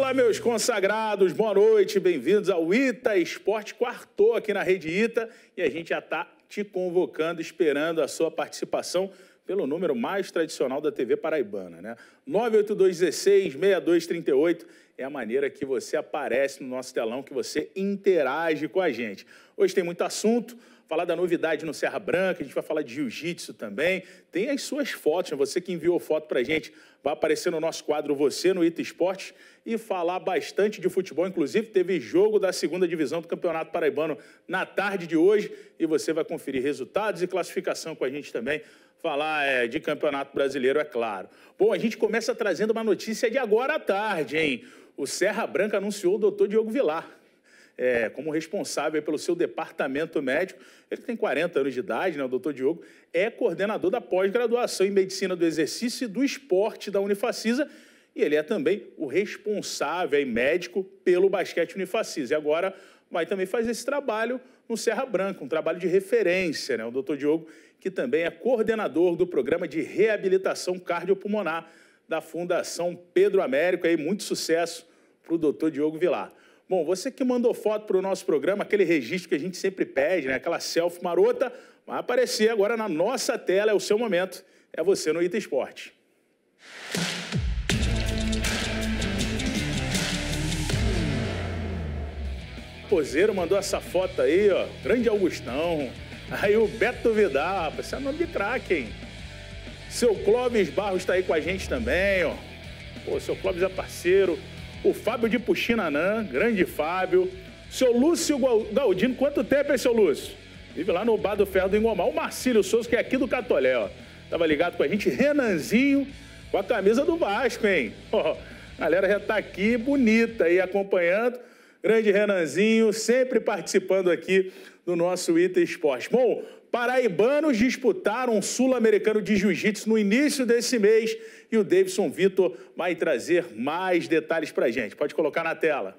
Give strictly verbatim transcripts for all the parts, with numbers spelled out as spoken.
Fala, meus consagrados, boa noite, bem-vindos ao Ita Esporte, quartou aqui na Rede Ita e a gente já está te convocando, esperando a sua participação pelo número mais tradicional da T V paraibana, né? nove oito dois, um seis, seis dois três oito é a maneira que você aparece no nosso telão, que você interage com a gente. Hoje tem muito assunto. Falar da novidade no Serra Branca, a gente vai falar de jiu-jitsu também. Tem as suas fotos, né? Você que enviou foto pra gente, vai aparecer no nosso quadro Você no Ita Esporte e falar bastante de futebol. Inclusive, teve jogo da segunda divisão do Campeonato Paraibano na tarde de hoje e você vai conferir resultados e classificação com a gente também. Falar é, de Campeonato Brasileiro, é claro. Bom, a gente começa trazendo uma notícia de agora à tarde, hein? O Serra Branca anunciou o doutor Diogo Vilar. É, como responsável pelo seu departamento médico. Ele tem quarenta anos de idade, né, o doutor Diogo, é coordenador da pós-graduação em Medicina do Exercício e do Esporte da Unifacisa e ele é também o responsável e médico pelo basquete Unifacisa. E agora vai também fazer esse trabalho no Serra Branca, um trabalho de referência, né, o doutor Diogo, que também é coordenador do programa de reabilitação cardiopulmonar da Fundação Pedro Américo. Aí, muito sucesso para o doutor Diogo Vilar. Bom, você que mandou foto para o nosso programa, aquele registro que a gente sempre pede, né? Aquela selfie marota, vai aparecer agora na nossa tela, é o seu momento, é você no Ita Esporte. Pozeiro mandou essa foto aí, ó, grande Augustão. Aí o Beto Vidal, esse é nome de craque, hein? Seu Clóvis Barros está aí com a gente também, ó. Pô, seu Clóvis é parceiro. O Fábio de Puxinanã, grande Fábio. Seu Lúcio Galdino, quanto tempo é seu Lúcio? Vive lá no Bar do Ferro do Engomar. O Marcílio Souza, que é aqui do Catolé, ó. Tava ligado com a gente. Renanzinho, com a camisa do Vasco, hein? Ó, a galera já tá aqui, bonita aí, acompanhando. Grande Renanzinho, sempre participando aqui do nosso Ita Esporte. Bom, paraibanos disputaram um sul-americano de jiu-jitsu no início desse mês e o Davidson Vitor vai trazer mais detalhes pra gente. Pode colocar na tela.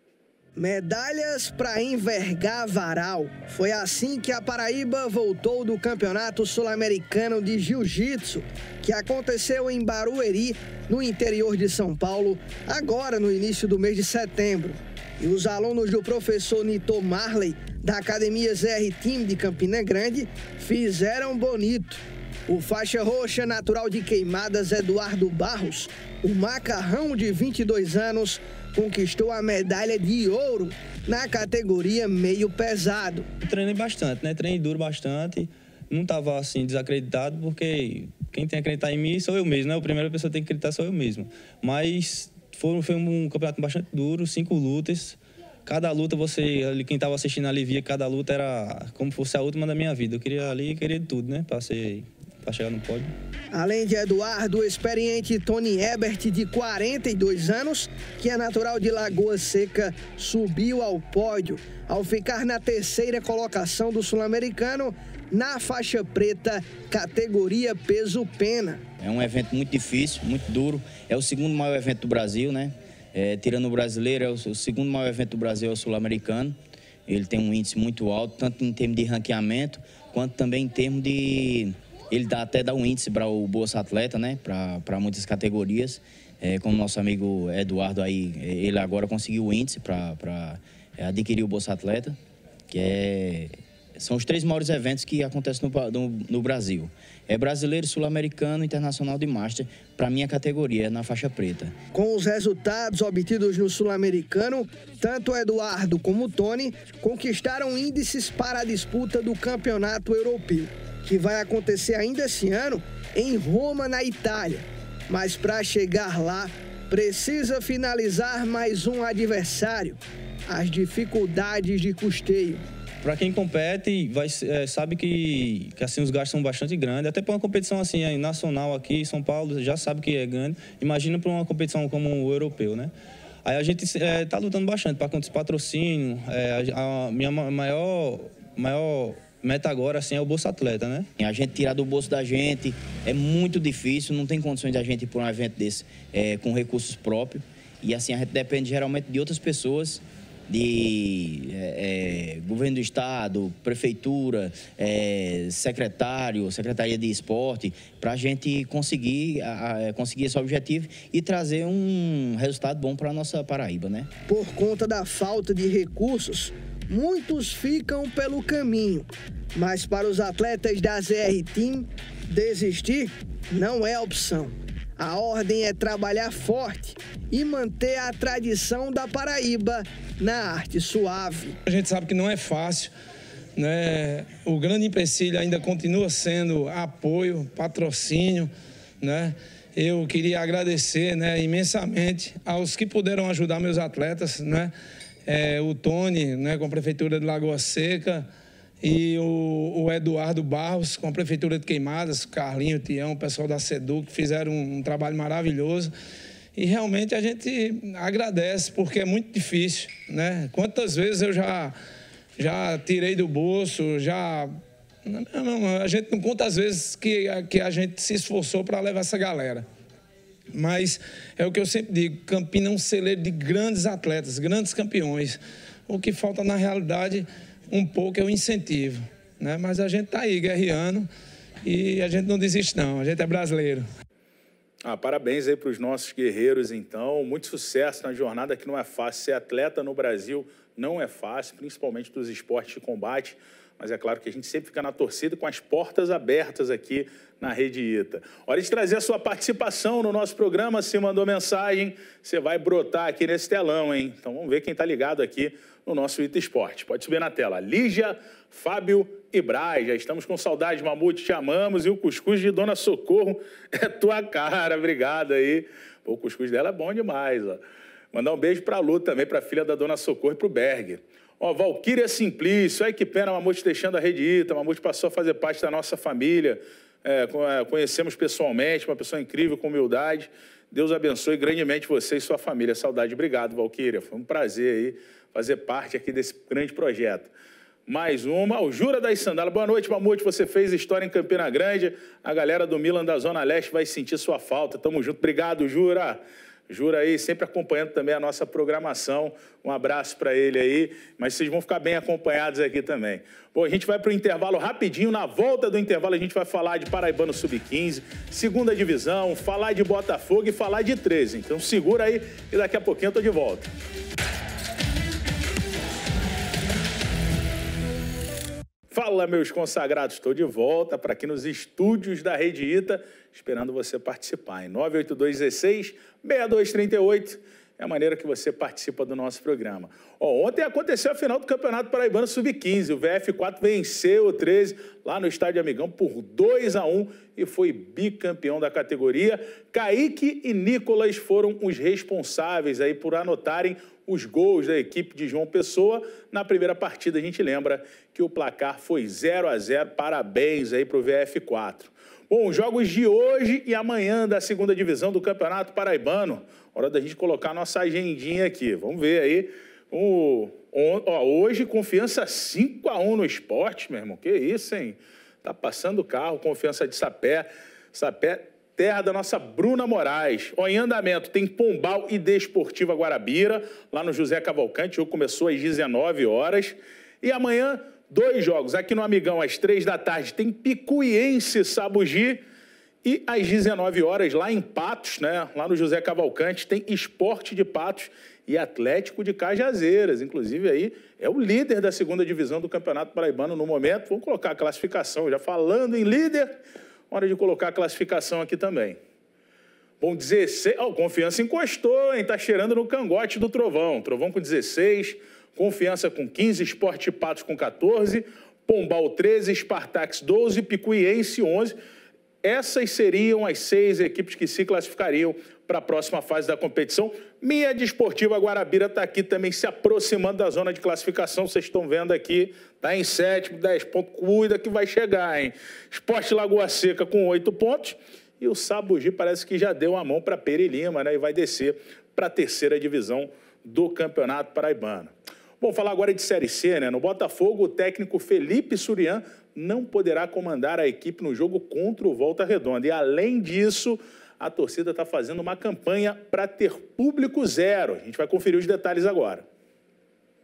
Medalhas para envergar varal. Foi assim que a Paraíba voltou do Campeonato Sul-Americano de Jiu-Jitsu, que aconteceu em Barueri, no interior de São Paulo, agora no início do mês de setembro. E os alunos do professor Nito Marley, da Academia Z R Team de Campina Grande, fizeram bonito. O faixa roxa natural de Queimadas, Eduardo Barros, o macarrão de vinte e dois anos, conquistou a medalha de ouro na categoria meio pesado. Treinei bastante, né? Treinei duro bastante. Não estava assim desacreditado, porque quem tem que acreditar em mim sou eu mesmo, né? A primeira pessoa que tem que acreditar sou eu mesmo. Mas foi, foi um campeonato bastante duro, cinco lutas. Cada luta, você, quem estava assistindo ali via que cada luta era como se fosse a última da minha vida. Eu queria ali, queria de tudo, né? Para ser... para chegar no pódio. Além de Eduardo, o experiente Tony Ebert, de quarenta e dois anos, que é natural de Lagoa Seca, subiu ao pódio ao ficar na terceira colocação do Sul-Americano na faixa preta, categoria peso-pena. É um evento muito difícil, muito duro. É o segundo maior evento do Brasil, né? É, tirando o brasileiro, é o, o segundo maior evento do Brasil é o Sul-Americano. Ele tem um índice muito alto, tanto em termos de ranqueamento, quanto também em termos de... Ele dá, até dá um índice para o Bolsa Atleta, né? Para muitas categorias. É, como nosso amigo Eduardo aí, ele agora conseguiu o índice para é, adquirir o Bolsa Atleta, que é, são os três maiores eventos que acontecem no, no, no Brasil. É brasileiro, sul-americano, internacional de Master, para minha categoria, na faixa preta. Com os resultados obtidos no sul-americano, tanto Eduardo como Tony conquistaram índices para a disputa do campeonato europeu, que vai acontecer ainda esse ano em Roma, na Itália. Mas para chegar lá, precisa finalizar mais um adversário. As dificuldades de custeio. Para quem compete, vai, é, sabe que, que assim, os gastos são bastante grandes. Até para uma competição assim, nacional aqui em São Paulo, já sabe que é grande. Imagina para uma competição como o europeu, né? Aí a gente está é, lutando bastante para conseguir patrocínio. É, a, a minha maior... maior meta agora, assim, é o Bolsa Atleta, né? A gente tirar do bolso da gente é muito difícil, não tem condições de a gente ir para um evento desse é, com recursos próprios. E assim, a gente depende geralmente de outras pessoas de é, é, governo do estado, prefeitura, é, secretário, secretaria de esporte, para a gente conseguir, a, a, conseguir esse objetivo e trazer um resultado bom para a nossa Paraíba, né? Por conta da falta de recursos, muitos ficam pelo caminho. Mas para os atletas da Z R Team, desistir não é opção. A ordem é trabalhar forte e manter a tradição da Paraíba na arte suave. A gente sabe que não é fácil, né? O grande empecilho ainda continua sendo apoio, patrocínio, né? Eu queria agradecer, né, imensamente aos que puderam ajudar meus atletas, né? É, o Tony, né, com a Prefeitura de Lagoa Seca, e o, o Eduardo Barros, com a Prefeitura de Queimadas, o Carlinho, o Tião, o pessoal da SEDU, que fizeram um, um trabalho maravilhoso. E realmente a gente agradece, porque é muito difícil, né? Quantas vezes eu já, já tirei do bolso, já... Não, não, a gente não conta as vezes que, que a gente se esforçou para levar essa galera. Mas é o que eu sempre digo, Campina é um celeiro de grandes atletas, grandes campeões. O que falta, na realidade, um pouco é o incentivo, né? Mas a gente está aí guerreando e a gente não desiste não, a gente é brasileiro. Ah, parabéns aí para os nossos guerreiros, então. Muito sucesso na jornada, que não é fácil. Ser atleta no Brasil não é fácil, principalmente dos esportes de combate. Mas é claro que a gente sempre fica na torcida com as portas abertas aqui na Rede Ita. Hora de trazer a sua participação no nosso programa. Se mandou mensagem, você vai brotar aqui nesse telão, hein? Então vamos ver quem está ligado aqui no nosso Ita Esporte. Pode subir na tela. Lígia, Fábio e Braz. Já estamos com saudade, Mamute, te amamos. E o cuscuz de Dona Socorro é tua cara. Obrigado aí. Pô, o cuscuz dela é bom demais, ó. Mandar um beijo para a Lu também, para a filha da Dona Socorro e para o Berger. Ó, Valquíria Simplício, ai que pena, Mamute deixando a Rede Ita, Mamute passou a fazer parte da nossa família, é, conhecemos pessoalmente, uma pessoa incrível, com humildade. Deus abençoe grandemente você e sua família. Saudade, obrigado, Valquíria, foi um prazer aí fazer parte aqui desse grande projeto. Mais uma, o Jura das Sandálias. Boa noite, Mamute, você fez história em Campina Grande, a galera do Milan da Zona Leste vai sentir sua falta, tamo junto, obrigado, Jura. Jura aí, sempre acompanhando também a nossa programação. Um abraço para ele aí, mas vocês vão ficar bem acompanhados aqui também. Bom, a gente vai para o intervalo rapidinho. Na volta do intervalo a gente vai falar de Paraibano sub quinze, segunda divisão, falar de Botafogo e falar de treze. Então segura aí e daqui a pouquinho eu tô de volta. Fala, meus consagrados, estou de volta para aqui nos estúdios da Rede Ita, esperando você participar em nove oito dois, dezesseis, seis dois três oito, é a maneira que você participa do nosso programa. Ó, ontem aconteceu a final do Campeonato Paraibano sub quinze, o V F quatro venceu o treze lá no Estádio Amigão por dois a um e foi bicampeão da categoria. Kaique e Nicolas foram os responsáveis aí por anotarem os gols da equipe de João Pessoa. Na primeira partida, a gente lembra que o placar foi zero a zero. Parabéns aí para o V F quatro. Bom, os jogos de hoje e amanhã da segunda divisão do Campeonato Paraibano. Hora da gente colocar nossa agendinha aqui. Vamos ver aí. O, ó, hoje, Confiança cinco a um no Sport, meu irmão. Que isso, hein? Tá passando o carro. Confiança de Sapé. Sapé, terra da nossa Bruna Moraes. Ó, em andamento tem Pombal e Desportiva Guarabira, lá no José Cavalcante. O jogo começou às dezenove horas. E amanhã, dois jogos. Aqui no Amigão, às três da tarde, tem Picuiense Sabugi. E às dezenove horas, lá em Patos, né, lá no José Cavalcante, tem Esporte de Patos e Atlético de Cajazeiras. Inclusive, aí é o líder da segunda divisão do Campeonato Paraibano no momento. Vamos colocar a classificação. Já falando em líder, hora de colocar a classificação aqui também. Bom, dezesseis... Oh, Confiança encostou, hein? Tá cheirando no cangote do Trovão. Trovão com dezesseis, Confiança com quinze, Esporte de Patos com quatorze, Pombal treze, Spartax doze, Picuiense onze. Essas seriam as seis equipes que se classificariam para a próxima fase da competição. Minha Desportiva Guarabira está aqui também se aproximando da zona de classificação. Vocês estão vendo aqui, está em sétimo, dez pontos. Cuida que vai chegar, hein? Esporte Lagoa Seca com oito pontos. E o Sabugi parece que já deu a mão para Peri Lima, né? E vai descer para a terceira divisão do Campeonato Paraibano. Bom, falar agora de Série C, né? No Botafogo, o técnico Felipe Surian não poderá comandar a equipe no jogo contra o Volta Redonda. E, além disso, a torcida está fazendo uma campanha para ter público zero. A gente vai conferir os detalhes agora.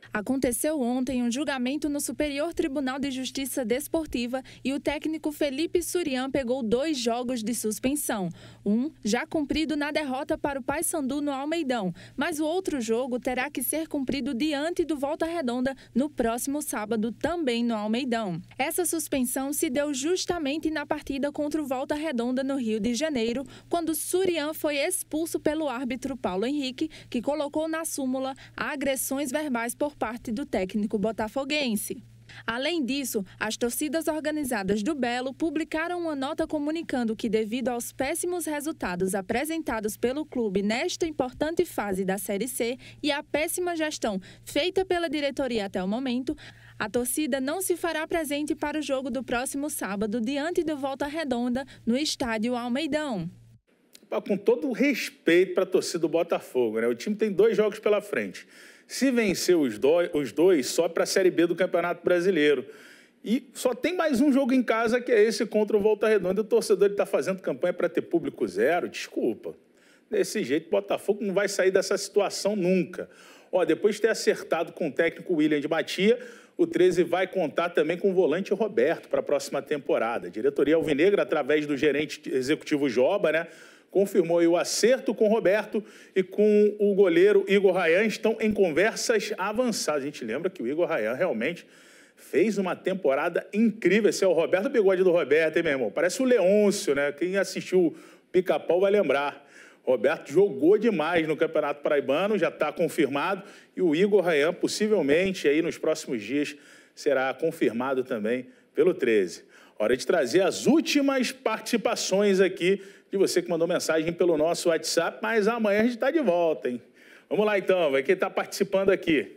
Aconteceu ontem um julgamento no Superior Tribunal de Justiça Desportiva e o técnico Felipe Surian pegou dois jogos de suspensão. Um já cumprido na derrota para o Paysandu no Almeidão, mas o outro jogo terá que ser cumprido diante do Volta Redonda no próximo sábado, também no Almeidão. Essa suspensão se deu justamente na partida contra o Volta Redonda no Rio de Janeiro, quando Surian foi expulso pelo árbitro Paulo Henrique, que colocou na súmula agressões verbais por parte do técnico botafoguense. Além disso, as torcidas organizadas do Belo publicaram uma nota comunicando que, devido aos péssimos resultados apresentados pelo clube nesta importante fase da Série C e à péssima gestão feita pela diretoria até o momento, a torcida não se fará presente para o jogo do próximo sábado diante do Volta Redonda no estádio Almeidão. Com todo o respeito para a torcida do Botafogo, né? O time tem dois jogos pela frente. Se vencer os dois, os dois só para a Série B do Campeonato Brasileiro. E só tem mais um jogo em casa, que é esse contra o Volta Redonda. O torcedor está fazendo campanha para ter público zero. Desculpa. Desse jeito, o Botafogo não vai sair dessa situação nunca. Ó, depois de ter acertado com o técnico William de Matia, o treze vai contar também com o volante Roberto para a próxima temporada. A diretoria alvinegra, através do gerente executivo Joba, né, confirmou o acerto com o Roberto e com o goleiro Igor Rayan, estão em conversas avançadas. A gente lembra que o Igor Rayan realmente fez uma temporada incrível. Esse é o Roberto, o bigode do Roberto, hein, meu irmão? Parece o Leôncio, né? Quem assistiu o Pica-Pau vai lembrar. Roberto jogou demais no Campeonato Paraibano, já está confirmado. E o Igor Rayan, possivelmente, aí nos próximos dias, será confirmado também pelo treze. Hora de trazer as últimas participações aqui de você que mandou mensagem pelo nosso WhatsApp, mas amanhã a gente está de volta, hein? Vamos lá, então, vai quem está participando aqui.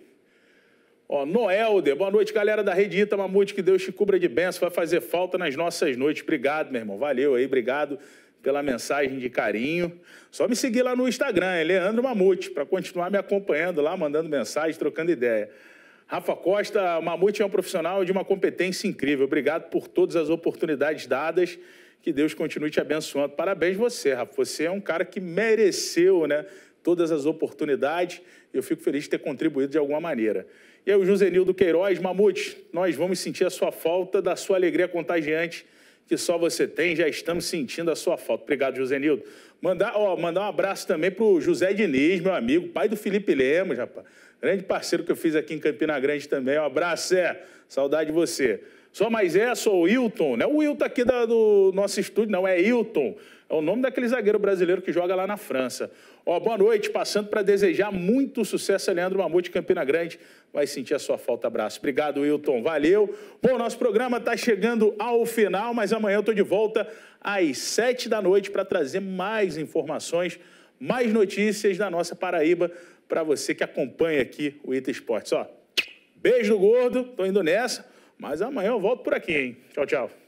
Ó, Noelder, boa noite, galera da Rede Ita Mamute, que Deus te cubra de bênção, vai fazer falta nas nossas noites. Obrigado, meu irmão, valeu aí, obrigado pela mensagem de carinho. Só me seguir lá no Instagram, é Leandro Mamute, para continuar me acompanhando lá, mandando mensagem, trocando ideia. Rafa Costa, Mamute é um profissional de uma competência incrível. Obrigado por todas as oportunidades dadas. Que Deus continue te abençoando. Parabéns você, Rafa. Você é um cara que mereceu, né, todas as oportunidades. Eu fico feliz de ter contribuído de alguma maneira. E aí, o Josenildo Queiroz, Mamute, nós vamos sentir a sua falta, da sua alegria contagiante, que só você tem. Já estamos sentindo a sua falta. Obrigado, Josenildo. Mandar, ó, mandar um abraço também para o José Diniz, meu amigo, pai do Felipe Lemos, rapaz. Grande parceiro que eu fiz aqui em Campina Grande também. Um abraço, Zé. Saudade de você. Só mais é, sou o Wilton. Não é o Wilton aqui da, do nosso estúdio, não. É Hilton. É o nome daquele zagueiro brasileiro que joga lá na França. Ó, boa noite. Passando para desejar muito sucesso a Leandro Mamute, Campina Grande. Vai sentir a sua falta. Abraço. Obrigado, Wilton. Valeu. Bom, nosso programa está chegando ao final, mas amanhã eu estou de volta às sete da noite para trazer mais informações, mais notícias da nossa Paraíba para você que acompanha aqui o Ita Esportes. Ó, beijo do gordo. Estou indo nessa. Mas amanhã eu volto por aqui, hein? Tchau, tchau.